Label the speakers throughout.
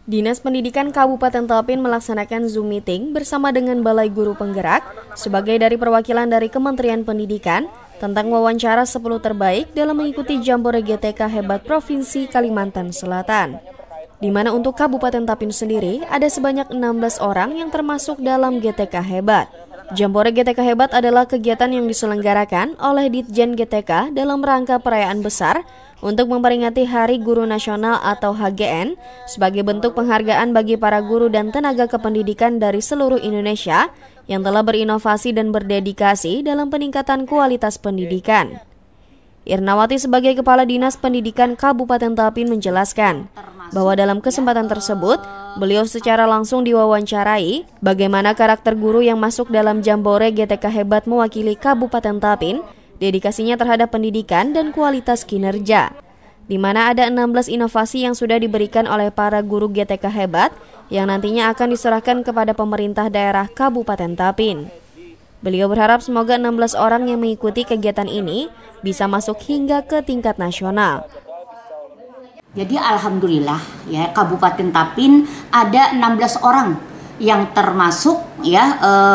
Speaker 1: Dinas Pendidikan Kabupaten Tapin melaksanakan Zoom meeting bersama dengan Balai Guru Penggerak sebagai dari perwakilan dari Kementerian Pendidikan tentang wawancara 10 terbaik dalam mengikuti Jambore GTK Hebat Provinsi Kalimantan Selatan. Di mana untuk Kabupaten Tapin sendiri ada sebanyak 16 orang yang termasuk dalam GTK Hebat. Jambore GTK Hebat adalah kegiatan yang diselenggarakan oleh Ditjen GTK dalam rangka perayaan besar untuk memperingati Hari Guru Nasional atau HGN sebagai bentuk penghargaan bagi para guru dan tenaga kependidikan dari seluruh Indonesia yang telah berinovasi dan berdedikasi dalam peningkatan kualitas pendidikan. Irnawati sebagai Kepala Dinas Pendidikan Kabupaten Tapin menjelaskan bahwa dalam kesempatan tersebut, beliau secara langsung diwawancarai bagaimana karakter guru yang masuk dalam Jambore GTK Hebat mewakili Kabupaten Tapin, dedikasinya terhadap pendidikan dan kualitas kinerja, di mana ada 16 inovasi yang sudah diberikan oleh para guru GTK Hebat yang nantinya akan diserahkan kepada pemerintah daerah Kabupaten Tapin. Beliau berharap semoga 16 orang yang mengikuti kegiatan ini bisa masuk hingga ke tingkat nasional.
Speaker 2: Jadi alhamdulillah ya Kabupaten Tapin ada 16 orang yang termasuk ya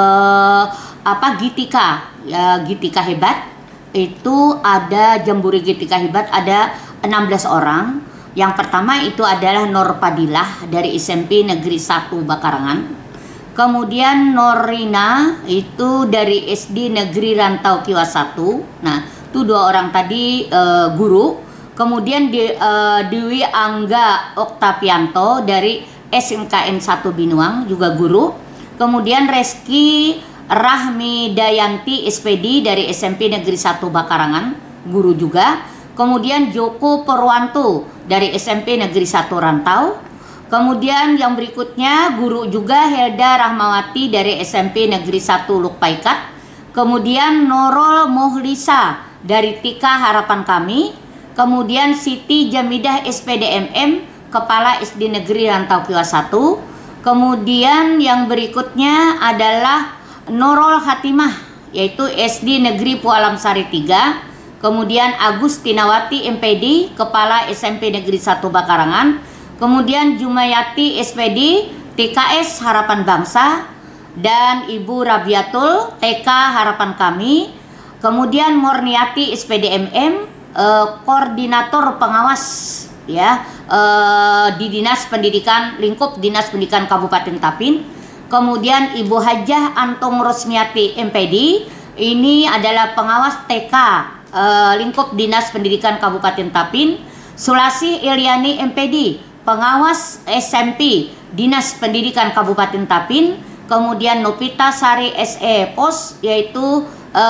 Speaker 2: GTK Hebat. Itu ada Jambore GTK Hebat ada 16 orang. Yang pertama itu adalah Nur Padilah dari SMP Negeri 1 Bakarangan. Kemudian Norina itu dari SD Negeri Rantau Kiwas 1. Nah, itu 2 orang tadi guru. Kemudian Dewi Angga Oktavianto dari SMKN 1 Binuang juga guru. Kemudian Reski Rahmi Dayanti SPD dari SMP Negeri 1 Bakarangan, guru juga. Kemudian Joko Purwanto dari SMP Negeri 1 Rantau. Kemudian yang berikutnya guru juga Helda Rahmawati dari SMP Negeri 1 Lukpaikat. Kemudian Norol Mohlisa dari Tika Harapan Kami. Kemudian Siti Jamidah SPDMM Kepala SD Negeri Rantau Kiwas 1. Kemudian yang berikutnya adalah Norol Hatimah yaitu SD Negeri Pualam Sari 3. Kemudian Agustinawati MPD Kepala SMP Negeri 1 Bakarangan. Kemudian Jumayati SPD TKS Harapan Bangsa dan Ibu Rabiatul TK Harapan Kami. Kemudian Morniati SPDMM koordinator pengawas ya di Dinas Pendidikan lingkup Dinas Pendidikan Kabupaten Tapin. Kemudian Ibu Hajah Antong Rosmiati MPD ini adalah pengawas TK lingkup Dinas Pendidikan Kabupaten Tapin. Sulasi Ilyani MPD pengawas SMP Dinas Pendidikan Kabupaten Tapin. Kemudian Nopita Sari SE Pos yaitu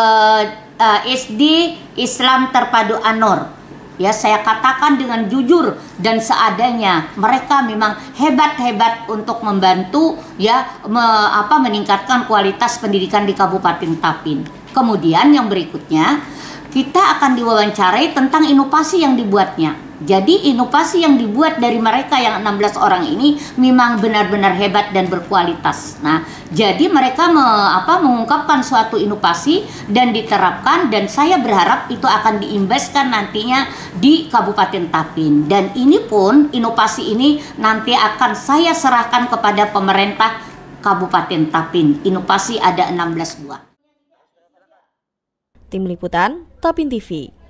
Speaker 2: SD Islam Terpadu Anor. Ya, saya katakan dengan jujur dan seadanya, mereka memang hebat-hebat untuk membantu ya meningkatkan kualitas pendidikan di Kabupaten Tapin. Kemudian yang berikutnya kita akan diwawancarai tentang inovasi yang dibuatnya. Jadi inovasi yang dibuat dari mereka yang 16 orang ini memang benar-benar hebat dan berkualitas. Nah, jadi mereka mengungkapkan suatu inovasi dan diterapkan, dan saya berharap itu akan diimbaskan nantinya di Kabupaten Tapin. Dan ini pun inovasi ini nanti akan saya serahkan kepada pemerintah Kabupaten Tapin. Inovasi ada 16 buah.
Speaker 1: Tim Liputan Tapin TV.